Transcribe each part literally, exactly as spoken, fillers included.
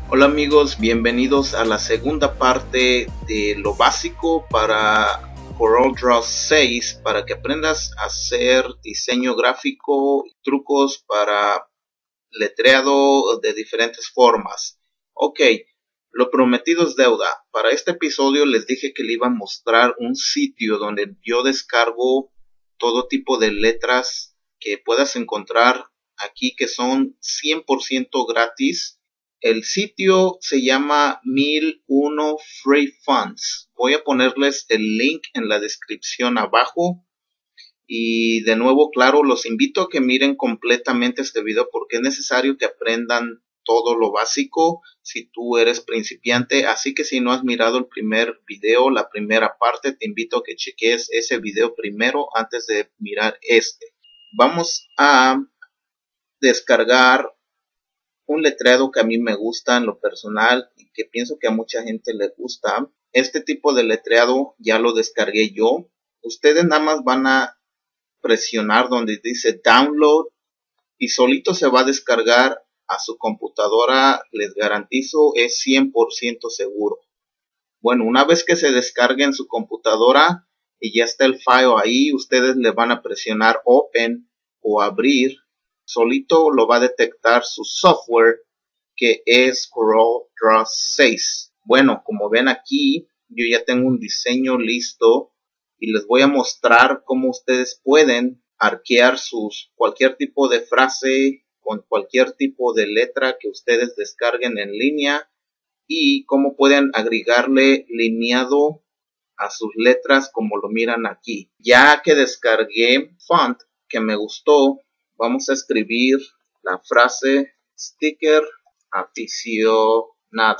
Hola amigos, bienvenidos a la segunda parte de lo básico para CorelDRAW seis, para que aprendas a hacer diseño gráfico, trucos para letreado de diferentes formas. Ok, lo prometido es deuda. Para este episodio les dije que le iba a mostrar un sitio donde yo descargo todo tipo de letras que puedas encontrar aquí, que son cien por ciento gratis. El sitio se llama mil uno Free Fonts. Voy a ponerles el link en la descripción abajo. Y de nuevo, claro, los invito a que miren completamente este video porque es necesario que aprendan todo lo básico si tú eres principiante. Así que si no has mirado el primer video, la primera parte, te invito a que cheques ese video primero antes de mirar este. Vamos a descargar un letreado que a mí me gusta en lo personal y que pienso que a mucha gente le gusta. Este tipo de letreado ya lo descargué yo. Ustedes nada más van a presionar donde dice download y solito se va a descargar a su computadora. Les garantizo, es cien por ciento seguro. Bueno, una vez que se descargue en su computadora y ya está el file ahí, ustedes le van a presionar open o abrir. Solito lo va a detectar su software, que es CorelDRAW seis. Bueno, como ven aquí, yo ya tengo un diseño listo y les voy a mostrar cómo ustedes pueden arquear sus cualquier tipo de frase con cualquier tipo de letra que ustedes descarguen en línea y cómo pueden agregarle lineado a sus letras como lo miran aquí. Ya que descargué font que me gustó, vamos a escribir la frase sticker aficionado.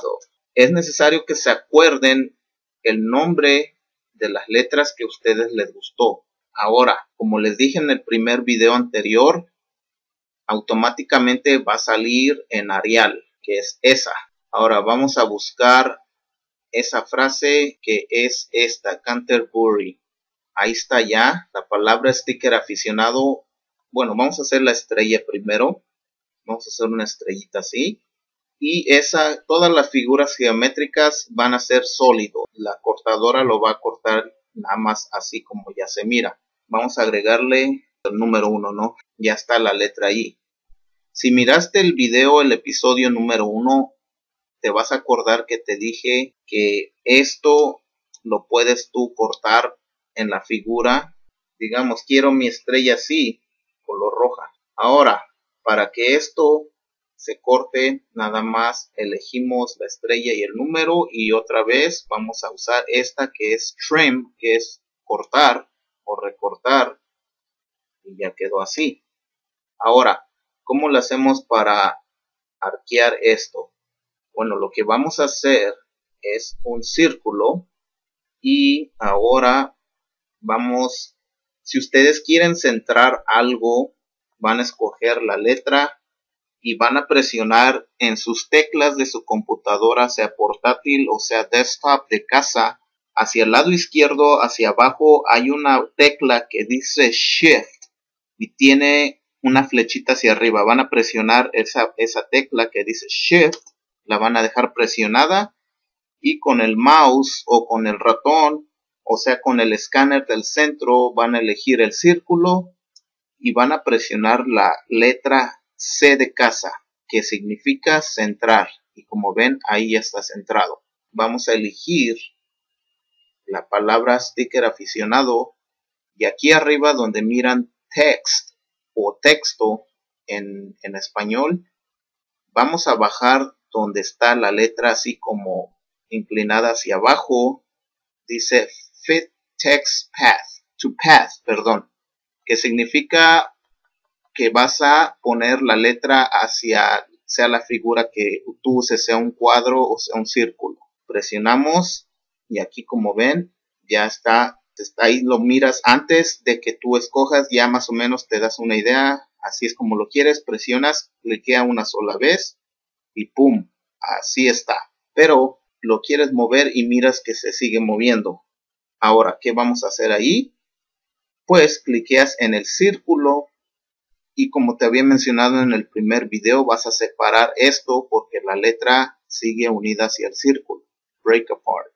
Es necesario que se acuerden el nombre de las letras que a ustedes les gustó. Ahora, como les dije en el primer video anterior, automáticamente va a salir en Arial, que es esa. Ahora vamos a buscar esa frase que es esta, Canterbury. Ahí está ya la palabra sticker aficionado. Bueno, vamos a hacer la estrella primero. Vamos a hacer una estrellita así. Y esa, todas las figuras geométricas van a ser sólidos. La cortadora lo va a cortar nada más así como ya se mira. Vamos a agregarle el número uno, ¿no? Ya está la letra I. Si miraste el video, el episodio número uno, te vas a acordar que te dije que esto lo puedes tú cortar en la figura. Digamos, quiero mi estrella así, color roja. Ahora, para que esto se corte, nada más elegimos la estrella y el número y otra vez vamos a usar esta que es trim, que es cortar o recortar, y ya quedó así. Ahora, ¿cómo lo hacemos para arquear esto? Bueno, lo que vamos a hacer es un círculo y ahora vamos, si ustedes quieren centrar algo, van a escoger la letra y van a presionar en sus teclas de su computadora, sea portátil o sea desktop de casa. Hacia el lado izquierdo, hacia abajo, hay una tecla que dice Shift y tiene una flechita hacia arriba. Van a presionar esa, esa tecla que dice Shift, la van a dejar presionada y con el mouse o con el ratón, o sea con el escáner del centro, van a elegir el círculo y van a presionar la letra C de casa, que significa centrar. Y como ven, ahí ya está centrado. Vamos a elegir la palabra sticker aficionado y aquí arriba donde miran text o texto en, en español, vamos a bajar donde está la letra así como inclinada hacia abajo. Dice fit text path, to path, perdón, que significa que vas a poner la letra hacia, sea la figura que tú uses, sea un cuadro o sea un círculo. Presionamos y aquí como ven ya está, está ahí, lo miras antes de que tú escojas, ya más o menos te das una idea. Así es como lo quieres, presionas, cliquea una sola vez y pum, así está. Pero lo quieres mover y miras que se sigue moviendo. Ahora, ¿qué vamos a hacer ahí? Pues cliqueas en el círculo y como te había mencionado en el primer video, vas a separar esto porque la letra sigue unida hacia el círculo. Break apart.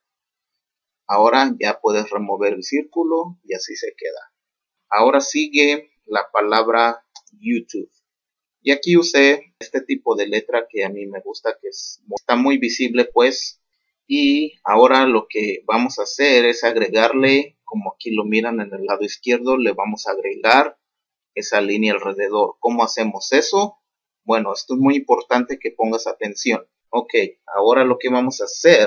Ahora ya puedes remover el círculo y así se queda. Ahora sigue la palabra YouTube. Y aquí usé este tipo de letra que a mí me gusta, que es, está muy visible pues. Y ahora lo que vamos a hacer es agregarle, como aquí lo miran en el lado izquierdo, le vamos a agregar esa línea alrededor. ¿Cómo hacemos eso? Bueno, esto es muy importante que pongas atención. Ok, ahora lo que vamos a hacer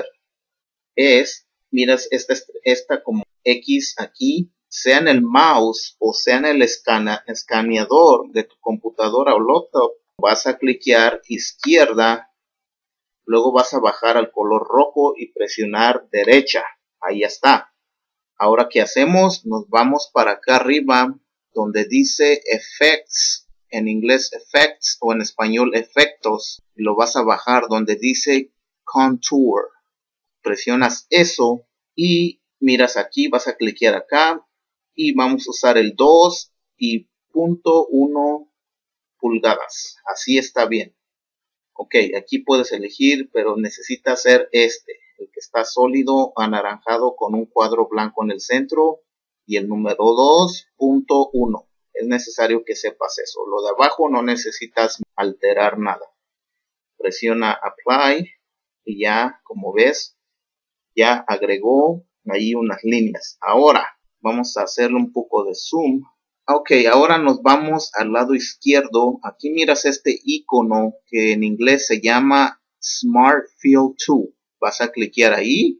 es, miras esta, esta como X aquí, sea en el mouse o sea en el escana, escaneador de tu computadora o laptop, vas a cliquear izquierda, luego vas a bajar al color rojo y presionar derecha. Ahí está. Ahora, ¿qué hacemos? Nos vamos para acá arriba donde dice Effects, en inglés Effects o en español Efectos. Y lo vas a bajar donde dice Contour. Presionas eso y miras aquí, vas a cliquear acá y vamos a usar el dos y punto uno pulgadas. Así está bien. Ok, aquí puedes elegir, pero necesita ser este, el que está sólido, anaranjado con un cuadro blanco en el centro y el número dos punto uno. Es necesario que sepas eso. Lo de abajo no necesitas alterar nada. Presiona Apply y ya, como ves, ya agregó ahí unas líneas. Ahora vamos a hacerle un poco de zoom. Ok, ahora nos vamos al lado izquierdo. Aquí miras este icono que en inglés se llama Smart Fill dos. Vas a cliquear ahí.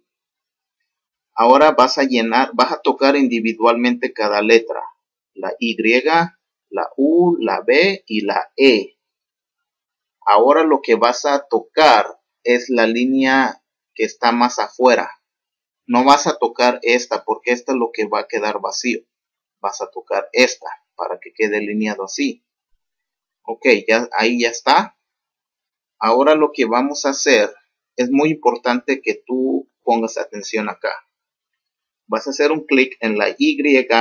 Ahora vas a llenar, vas a tocar individualmente cada letra. La Y, la U, la B y la E. Ahora lo que vas a tocar es la línea que está más afuera. No vas a tocar esta porque esta es lo que va a quedar vacío. Vas a tocar esta para que quede alineado así. Ok, ya, ahí ya está. Ahora lo que vamos a hacer es muy importante que tú pongas atención acá. Vas a hacer un clic en la Y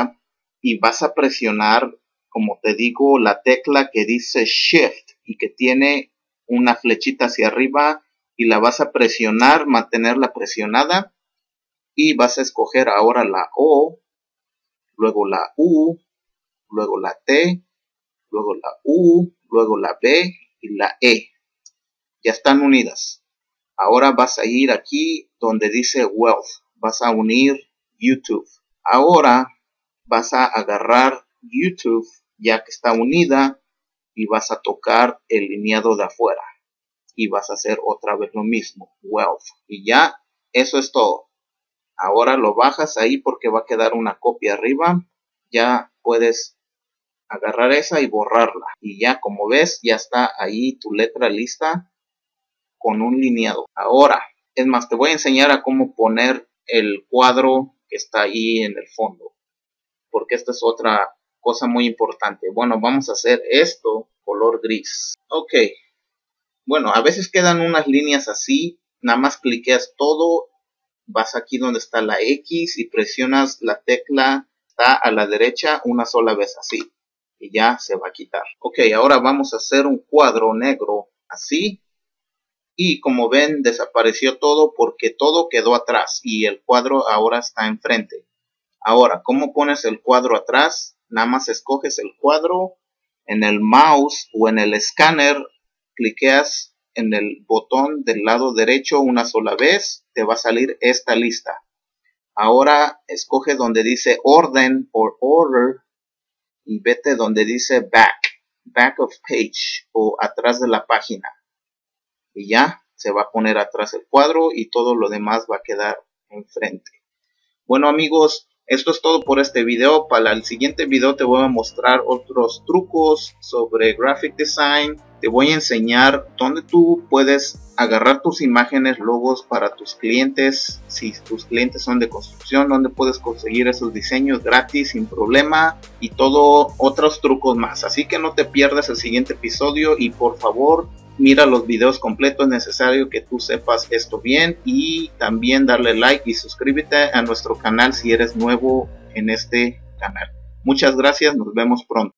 y vas a presionar, como te digo, la tecla que dice Shift y que tiene una flechita hacia arriba y la vas a presionar, mantenerla presionada y vas a escoger ahora la O, luego la U, luego la T, luego la U, luego la B y la E. Ya están unidas. Ahora vas a ir aquí donde dice Wealth. Vas a unir YouTube. Ahora vas a agarrar YouTube ya que está unida y vas a tocar el lineado de afuera. Y vas a hacer otra vez lo mismo. Wealth. Y ya, eso es todo. Ahora lo bajas ahí porque va a quedar una copia arriba. Ya puedes agarrar esa y borrarla. Y ya, como ves, ya está ahí tu letra lista con un lineado. Ahora, es más, te voy a enseñar a cómo poner el cuadro que está ahí en el fondo. Porque esta es otra cosa muy importante. Bueno, vamos a hacer esto color gris. Ok. Bueno, a veces quedan unas líneas así. Nada más cliqueas todo. Vas aquí donde está la X y presionas la tecla. Está a la derecha una sola vez así. Y ya se va a quitar. Ok, ahora vamos a hacer un cuadro negro así. Y como ven, desapareció todo porque todo quedó atrás y el cuadro ahora está enfrente. Ahora, ¿cómo pones el cuadro atrás? Nada más escoges el cuadro en el mouse o en el escáner, cliqueas en el botón del lado derecho una sola vez, te va a salir esta lista. Ahora escoge donde dice orden o order y vete donde dice back, back of page o atrás de la página. Y ya se va a poner atrás el cuadro y todo lo demás va a quedar enfrente. Bueno amigos, esto es todo por este video. Para el siguiente video te voy a mostrar otros trucos sobre graphic design. Te voy a enseñar dónde tú puedes agarrar tus imágenes, logos para tus clientes. Si tus clientes son de construcción, dónde puedes conseguir esos diseños gratis sin problema y todo otros trucos más. Así que no te pierdas el siguiente episodio y por favor mira los videos completos. Es necesario que tú sepas esto bien y también darle like y suscríbete a nuestro canal si eres nuevo en este canal. Muchas gracias, nos vemos pronto.